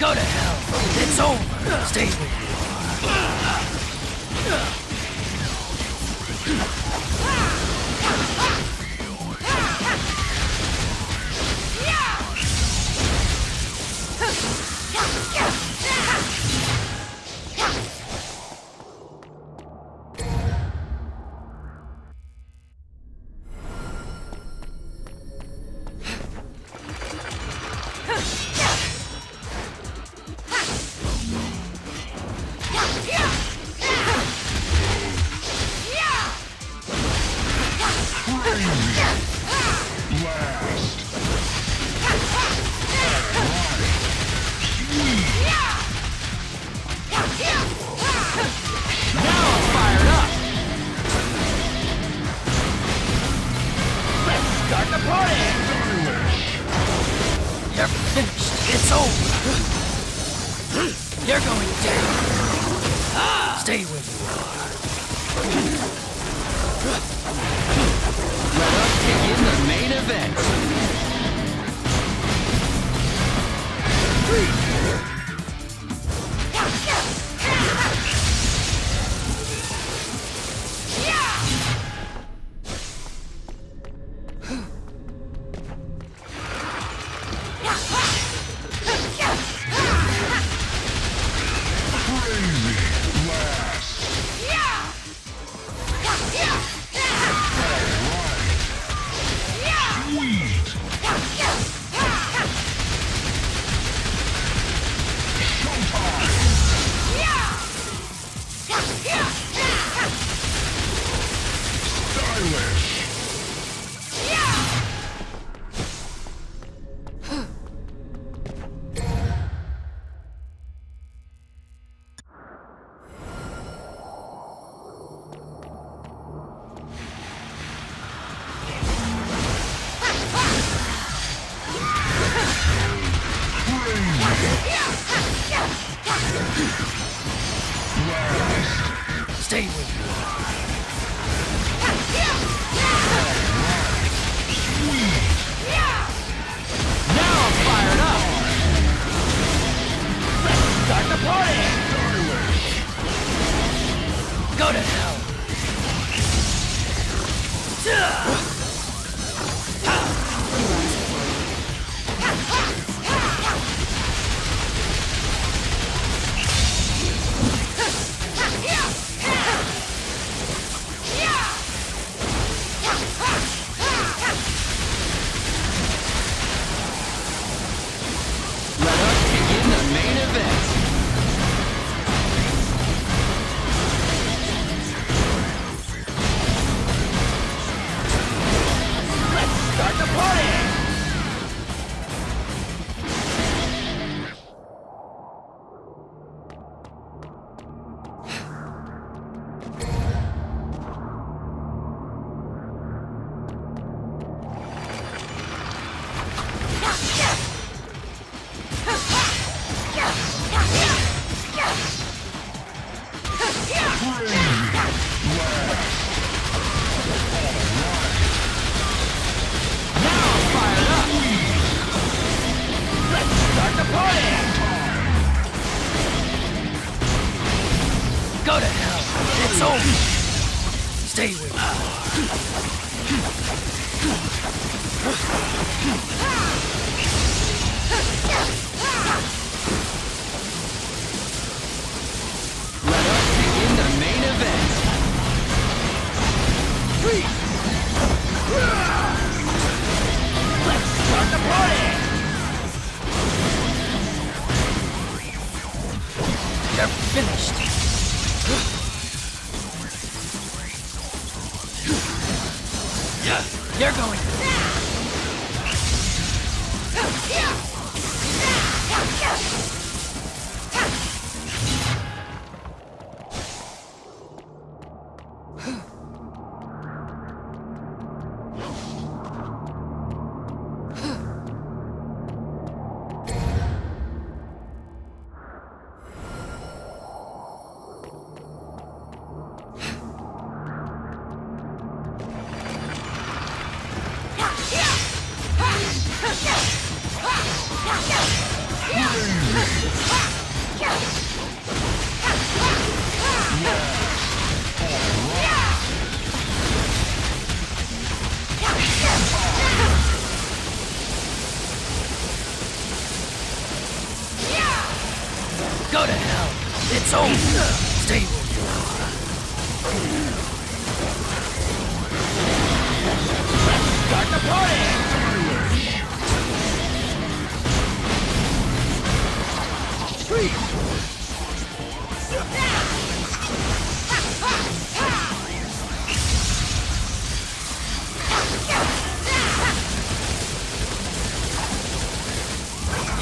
Go to hell. It's over. Stay with me. You're finished. It's over. You're going down. Stay where you are. Let us begin the main event. Stay with me. Now I'm fired up. Let's start the party. Go to hell. Go to hell. It's over. Stay with me. Let us begin the main event. Let's start the party. You're finished.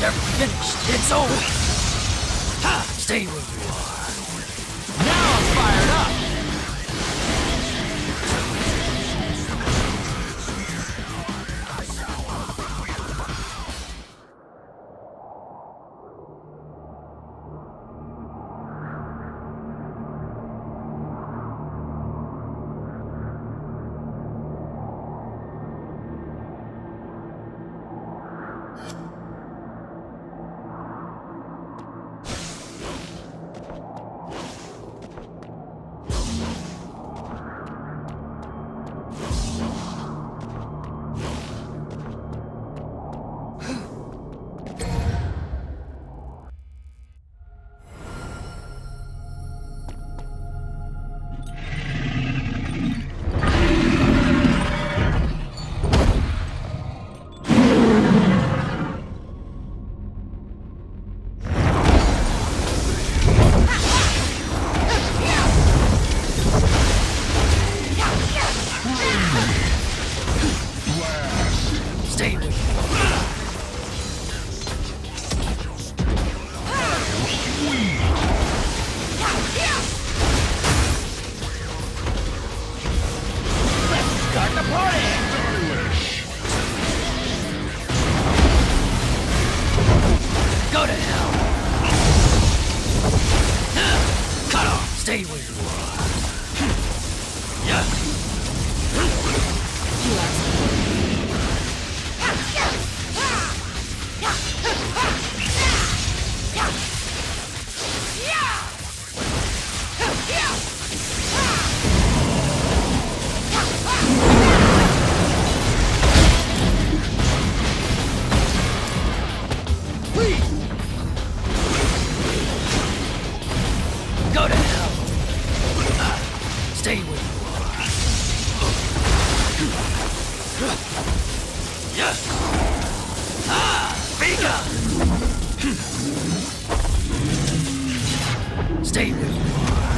never finished. It's over. Ha! Stay where you are. Now I'm fired up! Stay with me. Start the party! Go to hell. Cut off. Stay where you are. Yeah. Go to hell. Stay where you are. Yeah. Be gone. Stay where you are.